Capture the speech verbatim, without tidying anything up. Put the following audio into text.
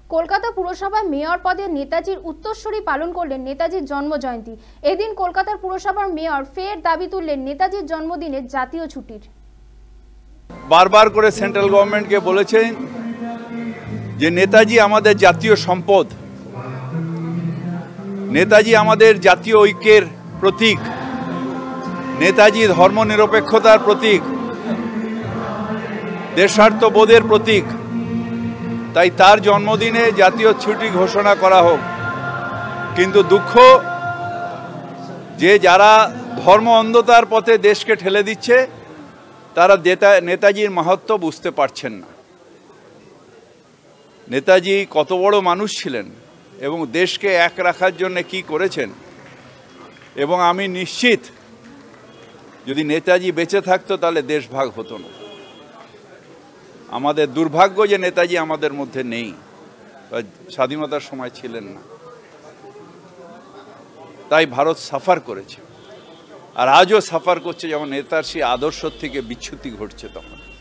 Kolkata পুরসভায় mayor পদে নেতাজির উত্তরসূরি পালন করলেন নেতাজির জন্মজয়ন্তী। এদিন কলকাতার পুরসভার মেয়র ফের দাবি তুললেন নেতাজির জন্মদিনে জাতীয় ছুটির। বারবার করে সেন্ট্রাল গভর্নমেন্টকে বলেছেন যে নেতাজি আমাদের জাতীয় সম্পদ, নেতাজি আমাদের জাতীয় ঐক্যের প্রতীক, নেতাজি ধর্মনিরপেক্ষতার প্রতীক, দেশাত্মবোধের প্রতীক। তাই তার জন্মদিনে জাতীয় ছুটি ঘোষণা করা হোক। কিন্তু দুঃখ যে যারা ধর্ম অন্ধতার পথে দেশকে ঠেলে দিচ্ছে তারা নেতাজির মাহাত্ম্য বুঝতে পারছেন না। নেতাজি কত বড় মানুষ ছিলেন এবং দেশকে এক রাখার জন্য কি করেছেন, এবং আমি নিশ্চিত যদি নেতাজি বেঁচে থাকতো তাহলে দেশ ভাগ হতো না। আমাদের দুর্ভাগ্য যে নেতাজি আমাদের মধ্যে নেই, স্বাধীনতার সময় ছিলেন না, তাই ভারত সাফার করেছে আর আজও সাফার করছে, যেমন নেতার সেই আদর্শ থেকে বিচ্যুতি ঘটছে তখন।